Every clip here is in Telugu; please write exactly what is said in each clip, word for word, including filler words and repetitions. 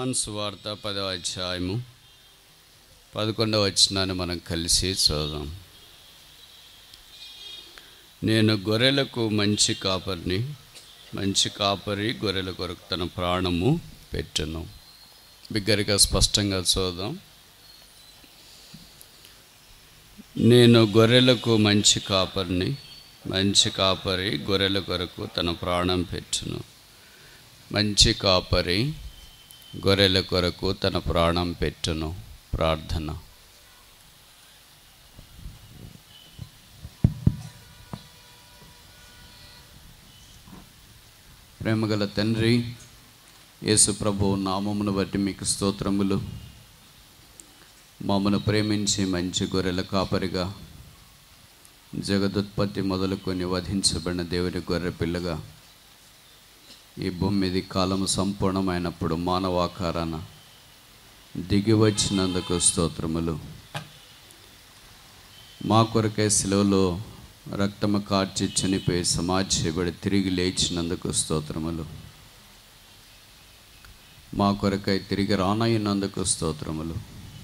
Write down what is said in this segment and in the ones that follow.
యోహాను సువార్త పదవ అధ్యాయము పదకొండవ వచనాన్ని మనం కలిసి చదువుదాం. నేను గొర్రెలకు మంచి కాపరిని, మంచి కాపరి గొర్రెల కొరకు తన ప్రాణము పెట్టును. బిగ్గరగా స్పష్టంగా చదువుదాం. నేను గొర్రెలకు మంచి కాపరిని, మంచి కాపరి గొర్రెల కొరకు తన ప్రాణం పెట్టును. మంచి కాపరి గొర్రెల కొరకు తన ప్రాణం పెట్టును. ప్రార్థన. ప్రేమగల తండ్రి, యేసు ప్రభువు నామమును బట్టి మీకు స్తోత్రములు. మమ్మను ప్రేమించి మంచి గొర్రెల కాపరిగా, జగదుత్పత్తి మొదలుకొని వధించబడిన దేవుని గొర్రె పిల్లగా ఈ భూమి మీద కాలము సంపూర్ణమైనప్పుడు మానవాకారాన దిగి వచ్చినందుకు స్తోత్రములు. మా కొరకై శిలువలో రక్తము కార్చి చనిపోయి సమాధి చేయబడి తిరిగి లేచినందుకు స్తోత్రములు. మా కొరకై తిరిగి రానయ్యినందుకు స్తోత్రములు.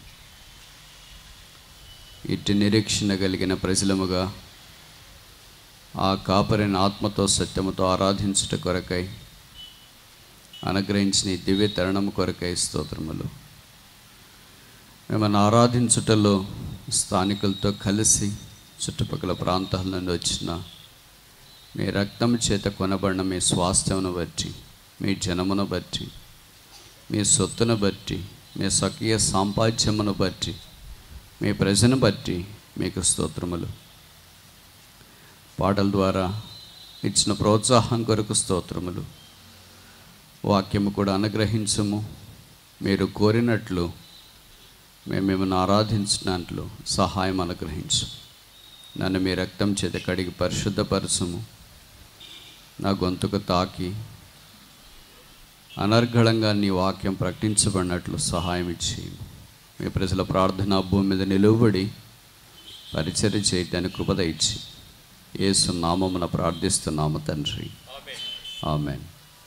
ఇటు నిరీక్షణ కలిగిన ప్రజలముగా ఆ కాపరిని ఆత్మతో సత్యముతో ఆరాధించుట కొరకై అనుగ్రహించిన ఈ దివ్య తరుణము కొరకై స్తోత్రములు. మిమ్మల్ని ఆరాధించుటలో స్థానికులతో కలిసి చుట్టుపక్కల ప్రాంతాల నుండి వచ్చిన మీ రక్తం చేత కొనబడిన మీ స్వాస్థ్యమును బట్టి, మీ జనమును బట్టి, మీ సొత్తును బట్టి, మీ స్వకీయ సాంపాద్యమును బట్టి, మీ ప్రజను బట్టి మీకు స్తోత్రములు. పాటల ద్వారా ఇచ్చిన ప్రోత్సాహం కొరకు స్తోత్రములు. వాక్యము కూడా అనుగ్రహించము. మీరు కోరినట్లు మేము మిమ్మల్ని ఆరాధించినట్లు సహాయం అనుగ్రహించు. నన్ను మీ రక్తం చేత కడిగి పరిశుద్ధపరచము. నా గొంతుకు తాకి అనర్గళంగా నీ వాక్యం ప్రకటించబడినట్లు సహాయం ఇచ్చి మీ ప్రజల ప్రార్థన భూమి మీద నిలువబడి పరిచర్య చేయటానికి కృప ఇచ్చి యేసు నామమున ప్రార్థిస్తున్నాము తండ్రి. ఆమేన్.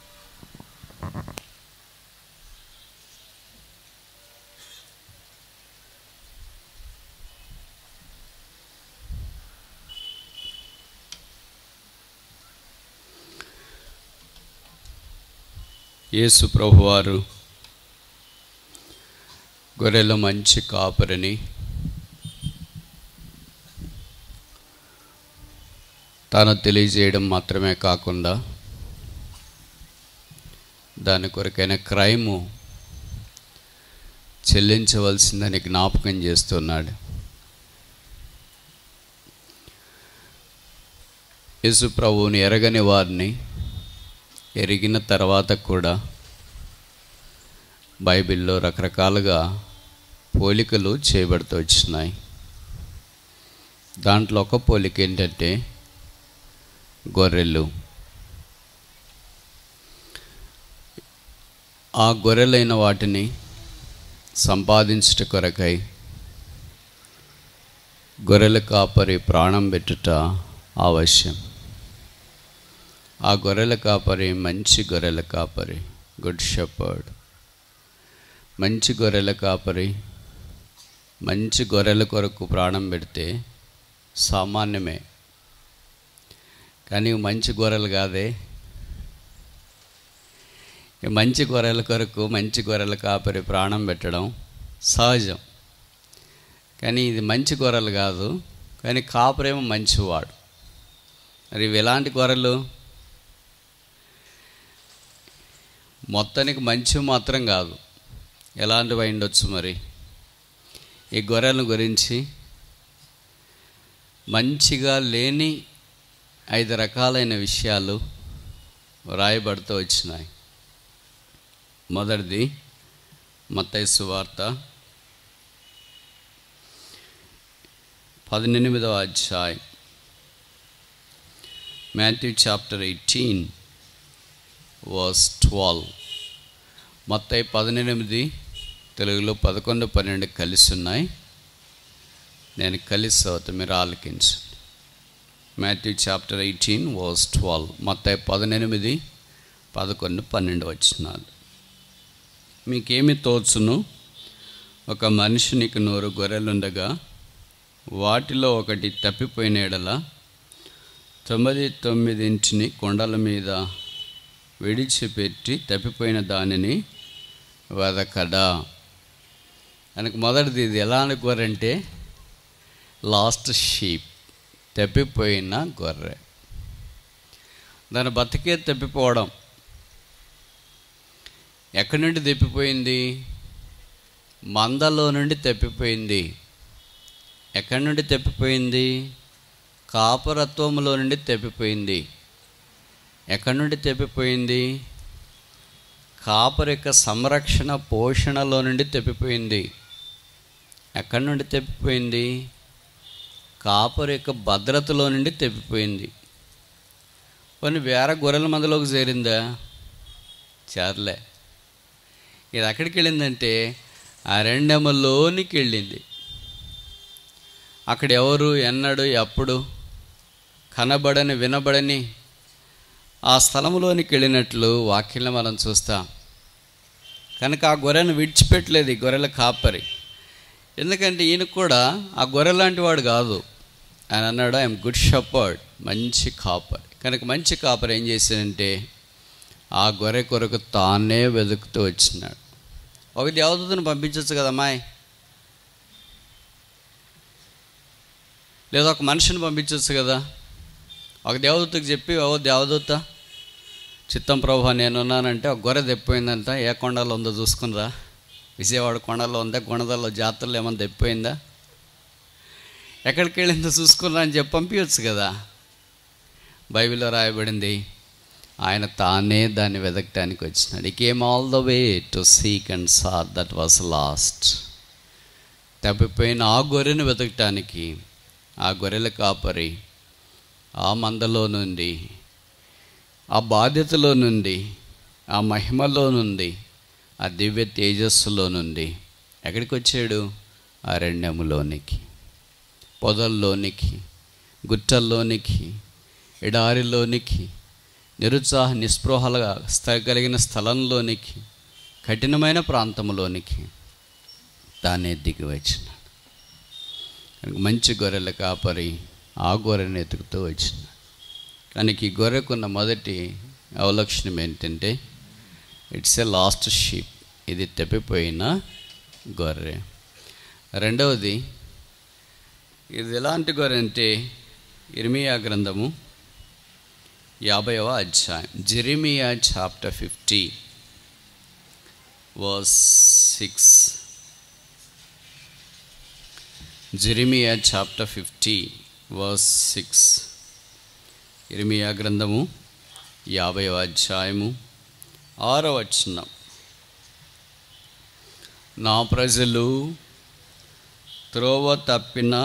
యేసు ప్రభువారు గొర్రెల మంచి కాపరిని, తాను తెలియజేయడం మాత్రమే కాకుండా దాని కొరకైన క్రైము చెల్లించవలసిందని జ్ఞాపకం చేస్తున్నాడు. యేసు ప్రభువుని ఎరగని వారిని ఎరిగిన తర్వాత కూడా బైబిల్లో రకరకాలుగా పోలికలు చేయబడుతూ వచ్చినాయి. దాంట్లో ఒక పోలిక ఏంటంటే గొర్రెలు. ఆ గొర్రెలైన వాటిని సంపాదించుట కొరకై గొర్రెల కాపరి ప్రాణం పెట్టుట అవశ్యం. ఆ గొర్రెల కాపరి మంచి గొర్రెల కాపరి, గుడ్ షెపర్డ్. మంచి గొర్రెల కాపరి మంచి గొర్రెల కొరకు ప్రాణం పెడితే సామాన్యమే. కానీ మంచి గొర్రెలు కాదే. మంచి గొర్రెల కొరకు మంచి గొర్రెల కాపరి ప్రాణం పెట్టడం సహజం. కానీ ఇది మంచి గొర్రెలు కాదు, కానీ కాపరేమో మంచివాడు. మరి ఇవి ఎలాంటి గొర్రెలు? మొత్తానికి మంచి మాత్రం కాదు. ఎలాంటివి అయి ఉండొచ్చు మరి? ఈ గొర్రెల గురించి మంచిగా లేని ఐదు రకాలైన విషయాలు వ్రాయబడుతూ వచ్చినాయి. మొదటిది మత్తయి సువార్త పద్దెనిమిదవ అధ్యాయం, Matthew chapter eighteen verse twelve. మత్తయి పద్దెనిమిది, తెలుగులో పదకొండు పన్నెండు కలిసి ఉన్నాయి. నేను కలిసి అవుతా, మీరు ఆలకించండి. Matthew chapter eighteen verse twelve. మత్తయి పద్దెనిమిది పదకొండు పన్నెండు వచనాలు. మీకేమి తోచును? ఒక మనుషునికి నూరు గొర్రెలుండగా వాటిలో ఒకటి తప్పిపోయిన ఎడల తొమ్మిది తొమ్మిదింటిని కొండల మీద విడిచిపెట్టి తప్పిపోయిన దానిని వెదకడా. కనుక మొదటిది ఇది ఎలాంటి గొర్రె అంటే లాస్ట్ షీప్, తప్పిపోయిన గొర్రె. దాని బతికే తప్పిపోవడం. ఎక్కడి నుండి తప్పిపోయింది? మందలో నుండి తప్పిపోయింది. ఎక్కడి నుండి తప్పిపోయింది? కాపరత్వములో నుండి తప్పిపోయింది. ఎక్కడి నుండి తప్పిపోయింది? కాపరి యొక్క సంరక్షణ పోషణలో నుండి తప్పిపోయింది. ఎక్కడి నుండి తప్పిపోయింది? కాపరి యొక్క భద్రతలో నుండి తప్పిపోయింది. కొన్ని వేరే గొర్రెల మందలోకి చేరిందా? చేరలే. ఇది ఎక్కడికి వెళ్ళిందంటే అరణ్యములోనికి వెళ్ళింది. అక్కడ ఎవరు ఎన్నడు ఎప్పుడు కనబడని వినబడని ఆ స్థలంలోనికి వెళ్ళినట్లు వాక్యంలో మనం చూస్తాం. కనుక ఆ గొర్రెను విడిచిపెట్టలేదు ఈ గొర్రెల కాపరి. ఎందుకంటే ఈయన కూడా ఆ గొర్రె లాంటి వాడు కాదు. ఆయన అన్నాడు, ఐఎమ్ గుడ్ షెపర్డ్, మంచి కాపరి. కనుక మంచి కాపరి ఏం చేశాడంటే ఆ గొర్రె కొరకు తానే వెతుకుతూ వచ్చినాడు. ఒక దేవదూతను పంపించవచ్చు కదమ్మాయి, లేదా ఒక మనిషిని పంపించవచ్చు కదా. ఒక దేవదూతకు చెప్పి, ఓ దేవదూత చిత్తం ప్రభు నేనున్నానంటే ఒక గొర్రె తెప్పిపోయిందంట, ఏ కొండలో ఉందో చూసుకునిరా, విజయవాడ కొండలో ఉందా, గుణదల్లో జాతరలో ఏమన్నా తెప్పిపోయిందా, ఎక్కడికి వెళ్ళిందో చూసుకున్నా అని చెప్పి పంపించవచ్చు కదా. బైబిల్లో రాయబడింది ఆయన తానే దాన్ని వెతకటానికి వచ్చినాడు. He came all the way to seek and save that was lost. తప్పిపోయిన ఆ గొర్రెను వెతకటానికి ఆ గొర్రెల కాపరి ఆ మందలో నుండి, ఆ బాధ్యతలో నుండి, ఆ మహిమలో నుండి, ఆ దివ్య తేజస్సులో నుండి ఎక్కడికి వచ్చాడు? అరణ్యములోనికి, పొదల్లోనికి, గుట్టల్లోనికి, ఎడారిలోనికి, నిరుత్సాహ నిస్పృహలుగా కలిగిన స్థలంలోనికి, కఠినమైన ప్రాంతంలోనికి తానే దిగి వచ్చినాడు. మంచి గొర్రెల కాపరి ఆ గొర్రెను ఎతుకుతూ వచ్చినాడు. కానీ ఈ గొర్రెకున్న మొదటి అవలక్షణం ఏంటంటే ఇట్స్ ఏ లాస్ట్ షీప్, ఇది తప్పిపోయిన గొర్రె. రెండవది, ఇది ఎలాంటి గొర్రె అంటే ఇర్మియా గ్రంథము యాభైవ అధ్యాయం, Jeremiah chapter fifty verse six. Jeremiah chapter fifty verse six. ఇర్మియా గ్రంథము యాభైవ అధ్యాయము ఆరవ వచనం. నా ప్రజలు త్రోవ తప్పిన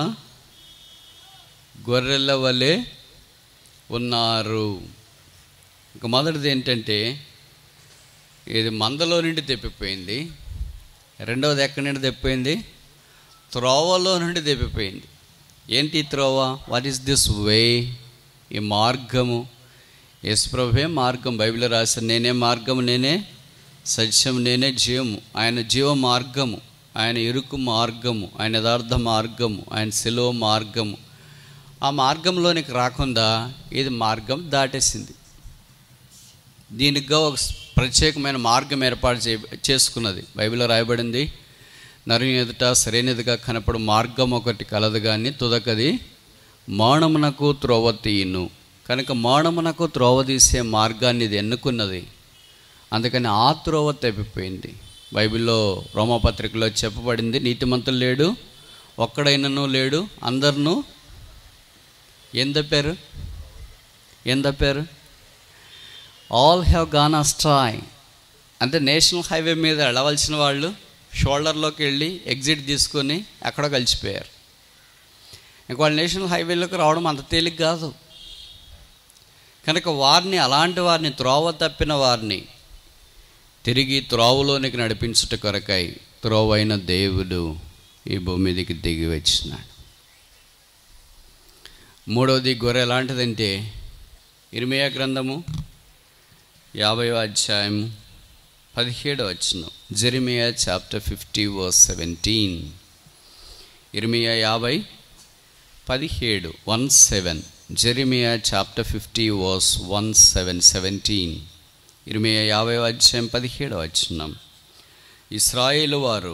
గొర్రెల వలె ఉన్నారు. ఇక మొదటిది ఏంటంటే ఇది మందలో నుండి తెప్పిపోయింది. రెండవది ఎక్కడి నుండి తెప్పిపోయింది? త్రోవలో నుండి తెప్పిపోయింది. ఏంటి త్రోవ? What is this way? ఈ మార్గము. యేసుప్రభువే మార్గం. బైబిల్లో రాశారు, నేనే మార్గము, నేనే సత్యం, నేనే జీవము. ఆయన జీవ మార్గము, ఆయన ఇరుకు మార్గము, ఆయన యథార్థ మార్గము, ఆయన శిలువ మార్గము. ఆ మార్గంలోనికి రాకుండా ఇది మార్గం దాటేసింది. దీనికి ఒక ప్రత్యేకమైన మార్గం ఏర్పాటు చే చేసుకున్నది. బైబిల్లో రాయబడింది, నరుని ఎదుట సరైనదిగా కనపడు మార్గం ఒకటి కలదు కానీ తుదకది మౌనమునకు త్రోవ తీయును. కనుక మౌనమునకు త్రోవ తీసే మార్గాన్ని ఇది ఎన్నుకున్నది. అందుకని ఆ త్రోవ తప్పిపోయింది. బైబిల్లో రోమాపత్రికలో చెప్పబడింది, నీతిమంతులు లేడు, ఒక్కడైనను లేడు, అందరినూ ఏం తప్పారు? ఏం తప్పారు? All have gone astray. అంటే నేషనల్ హైవే మీద వెళ్ళవలసిన వాళ్ళు షోల్డర్లోకి వెళ్ళి ఎగ్జిట్ తీసుకొని ఎక్కడో కలిసిపోయారు. ఇంక వాళ్ళు నేషనల్ హైవేలోకి రావడం అంత తేలిక కాదు. కనుక వారిని, అలాంటి వారిని, త్రోవ తప్పిన వారిని తిరిగి త్రోవలోనికి నడిపించుట కొరకై త్రోవైన దేవుడు ఈ భూమి మీదకి దిగి వచ్చినాడు. మూడవది గొర్రె ఎలాంటిదంటే ఇర్మియా గ్రంథము యాభైవ అధ్యాయం పదిహేడు వచనం. Jeremiah chapter fifty verse seventeen. ఇర్మియా యాభై పదిహేడు one seven. Jeremiah chapter fifty verse one seven seventeen. ఇర్మియా యాభై అధ్యాయం పదిహేడు వచనం. ఇశ్రాయేలు వారు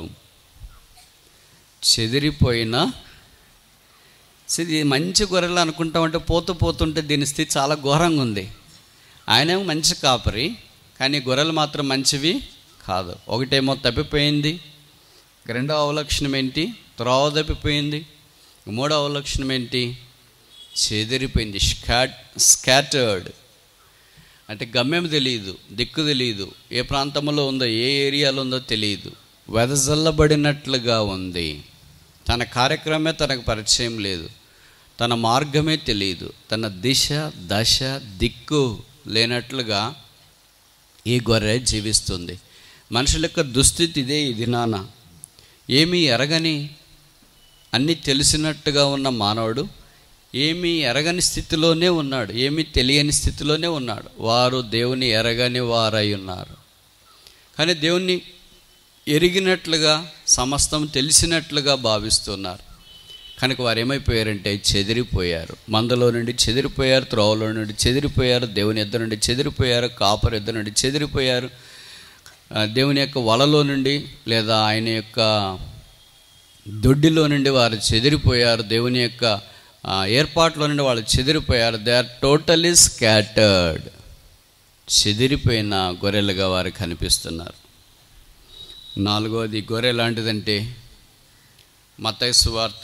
చెదిరిపోయిన, ఇది మంచి గొర్రెలు అనుకుంటామంటే పోతూ పోతుంటే దీని స్థితి చాలా ఘోరంగా ఉంది. ఆయనేమో మంచి కాపరి, కానీ గొర్రెలు మాత్రం మంచివి కాదు. ఒకటేమో తప్పిపోయింది, రెండవ అవలక్షణం ఏంటి? త్రోవ తప్పిపోయింది. మూడవ అవలక్షణం ఏంటి? చెదిరిపోయింది, స్కాట్ స్కాటర్డ్ అంటే గమ్యం తెలియదు, దిక్కు తెలియదు, ఏ ప్రాంతంలో ఉందో ఏ ఏరియాలో ఉందో తెలియదు, వెదజల్లబడినట్లుగా ఉంది. తన కార్యక్రమే తనకు పరిచయం లేదు, తన మార్గమే తెలియదు, తన దిశ దశ దిక్కు లేనట్లుగా ఈ గొర్రె జీవిస్తుంది. మనుషుల యొక్క దుస్థితి ఇదే. ఈ దినాన ఏమీ ఎరగని, అన్నీ తెలిసినట్టుగా ఉన్న మానవుడు ఏమీ ఎరగని స్థితిలోనే ఉన్నాడు, ఏమీ తెలియని స్థితిలోనే ఉన్నాడు. వారు దేవుని ఎరగని వారై ఉన్నారు, కానీ దేవుణ్ణి ఎరిగినట్లుగా, సమస్తం తెలిసినట్లుగా భావిస్తున్నారు. కనుక వారు ఏమైపోయారంటే చెదిరిపోయారు. మందలో నుండి చెదిరిపోయారు, త్రోవలో నుండి చెదిరిపోయారు, దేవుని ఎద్దు నుండి చెదిరిపోయారు, కాపరి ఎద్దు నుండి చెదిరిపోయారు, దేవుని యొక్క వలలో నుండి లేదా ఆయన యొక్క దొడ్డిలో నుండి వారు చెదిరిపోయారు, దేవుని యొక్క ఏర్పాట్లో నుండి వాళ్ళు చెదిరిపోయారు. They are totally scattered. చెదిరిపోయిన గొర్రెలుగా వారు కనిపిస్తున్నారు. నాలుగోది గొర్రె ఎలాంటిదంటే, మత్తయి సువార్త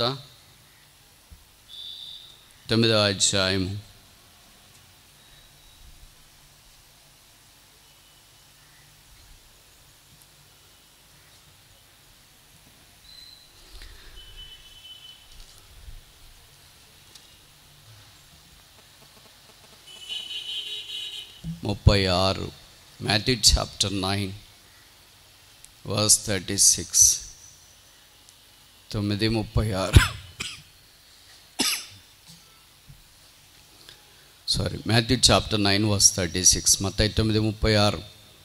తొమ్మిదవ అధ్యాయం ముప్పై ఆరు. Matthew chapter nine verse thirty six. తొమ్మిది ముప్పై ఆరు sorry Matthew chapter nine verse thirty six. మత్తయి తొమ్మిది ముప్పై ఆరు.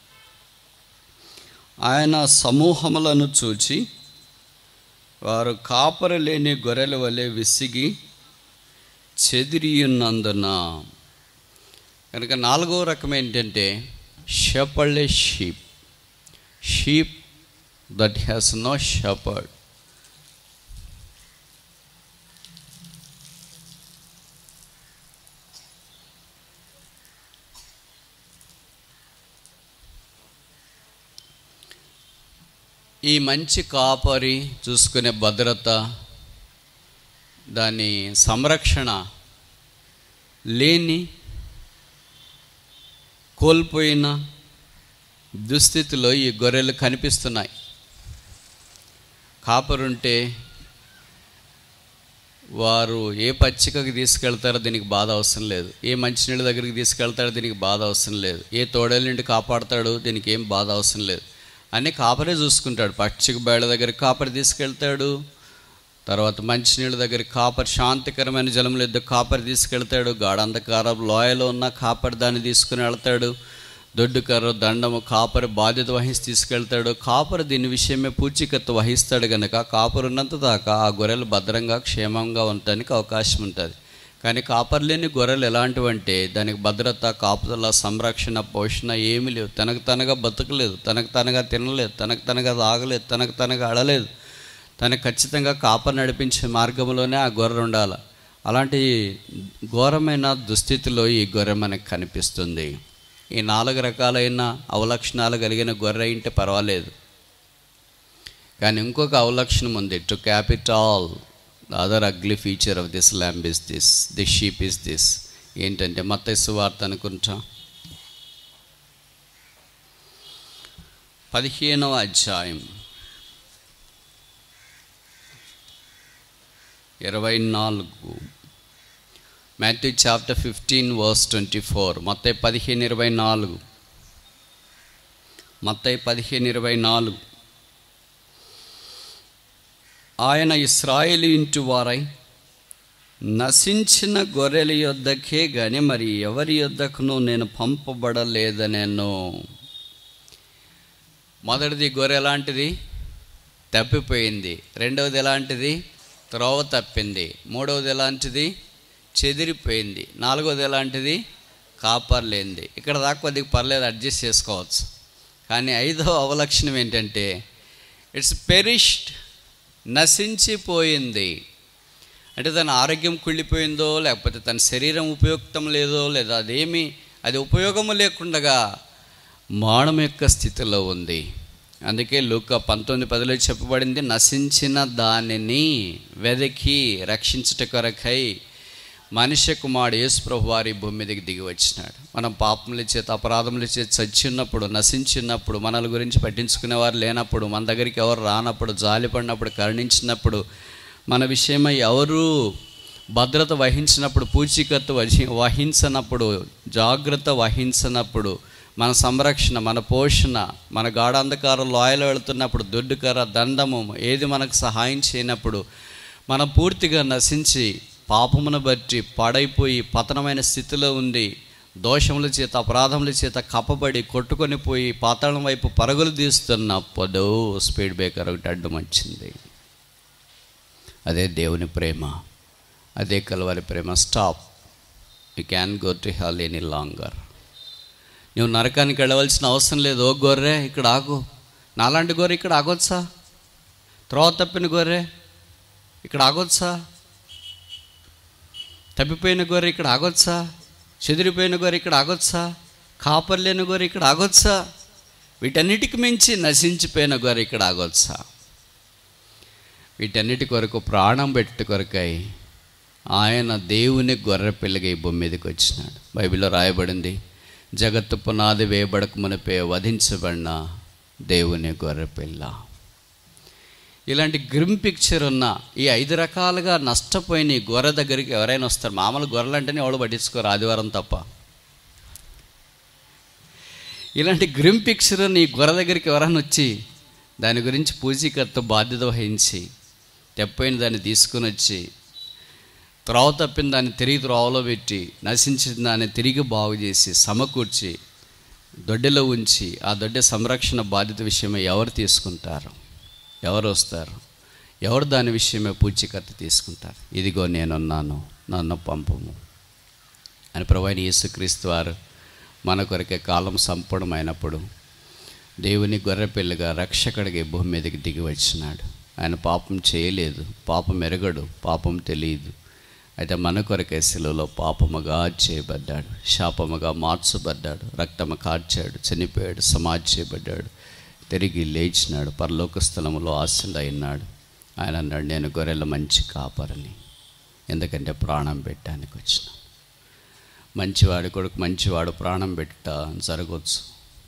ఆయన సమూహములను చూచి వారు కాపరి లేని గొర్రెల వలె విసిగి చెదిరియున్నందున. కనుక నాలుగో రకం ఏంటంటే shepherdless sheep, sheep that has no shepherd. ఈ మంచి కాపరి చూసుకునే భద్రత, దాని సంరక్షణ లేని, కోల్పోయిన దుస్థితిలో ఈ గొర్రెలు కనిపిస్తున్నాయి. కాపరుంటే వారు ఏ పచ్చికకి తీసుకెళ్తారో దీనికి బాధ అవసరం లేదు, ఏ మంచినీళ్ళ దగ్గరికి తీసుకెళ్తాడో దీనికి బాధ అవసరం లేదు, ఏ తోడేళ్ళ నుండి కాపాడతాడో దీనికి ఏం బాధ అవసరం లేదు. అన్నీ కాపరే చూసుకుంటాడు. పచ్చిక బయళ్ళ దగ్గర కాపరి తీసుకెళ్తాడు, తర్వాత మంచినీళ్ళ దగ్గర కాపరి, శాంతికరమైన జలములు ఎద్దు కాపరి తీసుకెళ్తాడు, గాఢంధకార లోయలో ఉన్న కాపరి దాన్ని తీసుకుని వెళ్తాడు, దొడ్డు కర్ర దండము కాపరి బాధ్యత వహించి తీసుకెళ్తాడు. కాపరి దీని విషయమే పూచీకత్తు వహిస్తాడు కనుక కాపరి ఉన్నంత దాకా ఆ గొర్రెలు భద్రంగా క్షేమంగా ఉండటానికి అవకాశం ఉంటుంది. కానీ కాపరి లేని గొర్రెలు ఎలాంటివంటే దానికి భద్రత, కాపుదల, సంరక్షణ, పోషణ ఏమీ లేవు. తనకు తనగా బతకలేదు, తనకు తనగా తినలేదు, తనకు తనగా తాగలేదు, తనకు తనగా అడలేదు. తనకు ఖచ్చితంగా కాపరి నడిపించే మార్గంలోనే ఆ గొర్రె ఉండాలి. అలాంటి ఘోరమైన దుస్థితిలో ఈ గొర్రె మనకు కనిపిస్తుంది. ఈ నాలుగు రకాలైన అవలక్షణాలు కలిగిన గొర్రె ఇంటే పర్వాలేదు, కానీ ఇంకొక అవలక్షణం ఉంది. To capital the other ugly feature of this lamb is this, this sheep is this. ఏంటంటే మత్తయి సువార్త అనుకుంటా పదిహేనవ అధ్యాయం ఇరవై నాలుగు. Matthew chapter fifteen verse twenty four. మత్తయి పదిహేను ఇరవై నాలుగు. మత్తయి పదిహేను ఇరవై నాలుగు. ఆయన ఇశ్రాయేలు ఇంటి వారై నశించిన గొర్రెల యొద్దకే గాని మరి ఎవరి యొద్దకును నేను పంపబడలేదనేను. మొదటిది గొర్రె ఎలాంటిది? తప్పిపోయింది. రెండవది ఎలాంటిది? త్రోవ తప్పింది. మూడవది ఎలాంటిది? చెదిరిపోయింది. నాలుగవది ఎలాంటిది? కాపర్లేంది. ఇక్కడ దాకా కొద్దిగా పర్లేదు, అడ్జస్ట్ చేసుకోవచ్చు. కానీ ఐదవ అవలక్షణం ఏంటంటే ఇట్స్ పెరిష్డ్, నశించిపోయింది. అంటే తన ఆరోగ్యం కుళ్ళిపోయిందో, లేకపోతే తన శరీరం ఉపయుక్తం లేదో, లేదా అదేమి అది ఉపయోగము లేకుండా మానవ యొక్క స్థితిలో ఉంది. అందుకే లూకా పంతొమ్మిది పదిలో చెప్పబడింది, నశించిన దానిని వెదకి రక్షించుట కొరకై మనిషి కుమారుడు యేసు ప్రభు వారి భూమి మీదకి దిగి వచ్చినాడు. మనం పాపముల చేత అపరాధముల చేత చచ్చిన్నప్పుడు, నశించినప్పుడు, మనల గురించి పట్టించుకునేవారు లేనప్పుడు, మన దగ్గరికి ఎవరు రానప్పుడు, జాలిపడినప్పుడు, కరుణించినప్పుడు, మన విషయమై ఎవరు భద్రత వహించినప్పుడు, పూచీకత్తు వహించినప్పుడు, జాగ్రత్త వహించినప్పుడు, మన సంరక్షణ, మన పోషణ, మన గాఢాంధకార లోయలో వెళుతున్నప్పుడు, దొడ్డుకర దండము ఏది మనకు సహాయం చేయనప్పుడు, మనం పూర్తిగా నశించి పాపమును బట్టి పాడైపోయి పతనమైన స్థితిలో ఉండి, దోషముల చేత అపరాధముల చేత కప్పబడి కొట్టుకొని పోయి పాతాళం వైపు పరుగులు తీస్తున్నప్పుడు స్పీడ్ బ్రేకర్ ఒకటి అడ్డం వచ్చింది. అదే దేవుని ప్రేమ, అదే కల్వరి ప్రేమ. Stop, you can go to hell any longer. నువ్వు నరకానికి వెళ్ళవలసిన అవసరం లేదు. ఓ గొర్రె ఇక్కడ ఆగు, నాలాంటి గొర్రె ఇక్కడ ఆగొచ్చా? త్రోవ తప్పిన గొర్రె ఇక్కడ ఆగొచ్చా? తప్పిపోయిన గొర్రె ఇక్కడ ఆగొచ్చా? చెదిరిపోయిన గొర్రె ఇక్కడ ఆగొచ్చా? కాపర్లేని గొర్రె ఇక్కడ ఆగొచ్చా? వీటన్నిటికి మించి నశించిపోయిన గొర్రె ఇక్కడ ఆగొచ్చా? వీటన్నిటి కొరకు ప్రాణం పెట్టి కొరకై ఆయన దేవుని గొర్రె పిల్లగా ఈ భూమి మీదకి వచ్చినాడు. బైబిల్లో రాయబడింది, జగత్తు పునాది వేయబడక మునిపే వధించబడిన దేవుని గొర్రె పిల్ల. ఇలాంటి గ్రిమ్ పిక్చర్ ఉన్న ఈ ఐదు రకాలుగా నష్టపోయిన ఈ గొర్రె దగ్గరికి ఎవరైనా వస్తారు. మామూలు గొర్రెలు అంటేనే ఎవడు పట్టించుకోరు, ఆదివారం తప్ప. ఇలాంటి గ్రిమ్ పిక్చర్ ఉన్న ఈ గొర్రె దగ్గరికి ఎవరైనా వచ్చి దాని గురించి పూజీకర్త బాధ్యత వహించి తెప్పైన దాన్ని తీసుకుని వచ్చి త్రోవ తప్పిన దాన్ని తిరిగి త్రోవలో పెట్టి, నశించిన దాన్ని తిరిగి బాగు చేసి సమకూర్చి దొడ్డెలో ఉంచి ఆ దొడ్డె సంరక్షణ బాధ్యత విషయమై ఎవరు తీసుకుంటారు? ఎవరు వస్తారు? ఎవరు దాని విషయమే పూచీకత్తి తీసుకుంటారు? ఇదిగో నేనున్నాను, నన్ను పంపము అని ప్రభువైన యేసుక్రీస్తు వారు మన కొరకే కాలం సంపూర్ణమైనప్పుడు దేవుని గొర్రెపిల్లగా రక్షకుడిగా భూమి మీదకి దిగి వచ్చినాడు. ఆయన పాపం చేయలేదు, పాపం ఎరగడు, పాపం తెలియదు. అయితే మన కొరకే శిలువలో పాపముగా చేయబడ్డాడు, శాపముగా మార్చబడ్డాడు, రక్తము కార్చాడు, చనిపోయాడు, సమాధి చేయబడ్డాడు, తిరిగి లేచినాడు, పరలోక స్థలములో ఆసీనుడైనాడు. ఆయన అన్నాడు, నేను గొర్రెల మంచి కాపరిని, ఎందుకంటే ప్రాణం పెట్టడానికి వచ్చిన. మంచివాడి కొరకు మంచివాడు ప్రాణం పెట్ట జరగవచ్చు,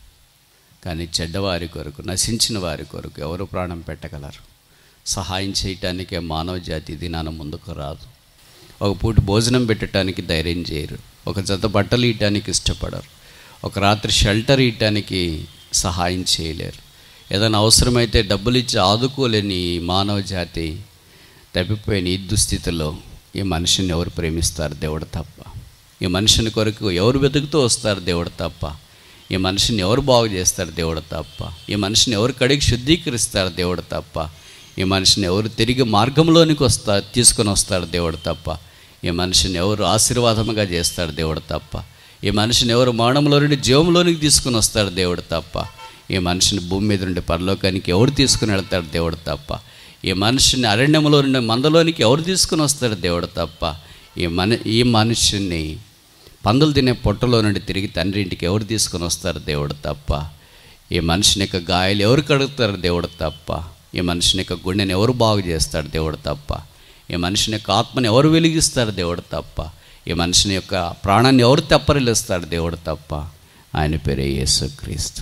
కానీ చెడ్డవారి కొరకు, నశించిన వారి కొరకు ఎవరు ప్రాణం పెట్టగలరు? సహాయం చేయటానికే మానవ జాతి దినాన ముందుకు రాదు. ఒక పూట భోజనం పెట్టడానికి ధైర్యం చేయరు, ఒక జత బట్టలు ఇవ్వటానికి ఇష్టపడరు, ఒక రాత్రి షెల్టర్ ఇవ్వటానికి సహాయం చేయలేరు. ఏదైనా అవసరమైతే డబ్బులు ఇచ్చి ఆదుకోలేని మానవ జాతి తప్పిపోయిన ఈ దుస్థితిలో ఈ మనిషిని ఎవరు ప్రేమిస్తారు? దేవుడు తప్ప. ఈ మనిషిని కొరకు ఎవరు వెతుకుతూ వస్తారు? దేవుడు తప్ప. ఈ మనిషిని ఎవరు బాగు చేస్తారు? దేవుడు తప్ప. ఈ మనిషిని ఎవరు కడిగి శుద్ధీకరిస్తారు? దేవుడు తప్ప. ఈ మనిషిని ఎవరు తిరిగి మార్గంలోనికి వస్తారు, తీసుకొని వస్తారు? దేవుడు తప్ప. ఈ మనిషిని ఎవరు ఆశీర్వాదముగా చేస్తారు? దేవుడు తప్ప. ఈ మనిషిని ఎవరు మరణంలో నుండి జీవంలోనికి తీసుకుని వస్తారు? దేవుడు తప్ప. ఈ మనిషిని భూమి మీద నుండి పరలోకానికి ఎవరు తీసుకుని వెళ్తాడు? దేవుడు తప్ప. ఈ మనిషిని అరణ్యంలో నుండి మందలోనికి ఎవరు తీసుకుని వస్తాడు? దేవుడు తప్ప. ఈ మన ఈ మనిషిని పందులు తినే పొట్టలో నుండి తిరిగి తండ్రి ఇంటికి ఎవరు తీసుకొని వస్తారు? దేవుడు తప్ప. ఈ మనిషిని యొక్క గాయాలు ఎవరు కడుగుతారు? దేవుడు తప్ప. ఈ మనిషిని యొక్క గుండెని ఎవరు బాగు చేస్తాడు? దేవుడు తప్ప. ఈ మనిషిని యొక్క ఆత్మని ఎవరు వెలిగిస్తారు? దేవుడు తప్ప. ఈ మనిషిని యొక్క ప్రాణాన్ని ఎవరు తెప్పరిల్లుస్తాడు? దేవుడు తప్ప. ఆయన పేరే యేసుక్రీస్తు.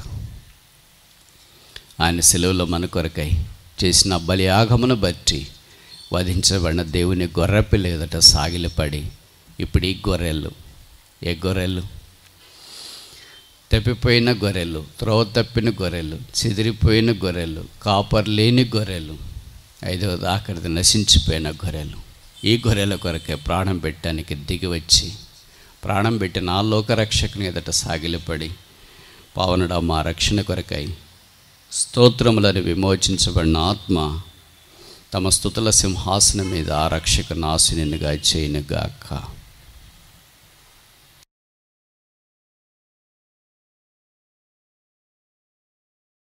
ఆయన సెలవులో మన కొరకై చేసిన బలియాగమును బట్టి వధించబడిన దేవుని గొర్రెపిల్ల ఎదుట సాగిలపడి ఇప్పుడు ఈ గొర్రెలు, ఏ గొర్రెలు? తప్పిపోయిన గొర్రెలు, త్రోవ తప్పిన గొర్రెలు, చెదిరిపోయిన గొర్రెలు, కాపర్ లేని గొర్రెలు, ఐదవది ఆఖరిది నశించిపోయిన గొర్రెలు. ఈ గొర్రెల కొరకే ప్రాణం పెట్టడానికి దిగి వచ్చి ప్రాణం పెట్టి నా లోకరక్షకుని ఎదుట సాగిలపడి పావనుడా మా రక్షణ కొరకై స్తోత్రములని విమోచించబడిన ఆత్మ తమ స్తుతుల సింహాసనం మీద ఆరక్షక నాశనునిగా చేయనుగాక.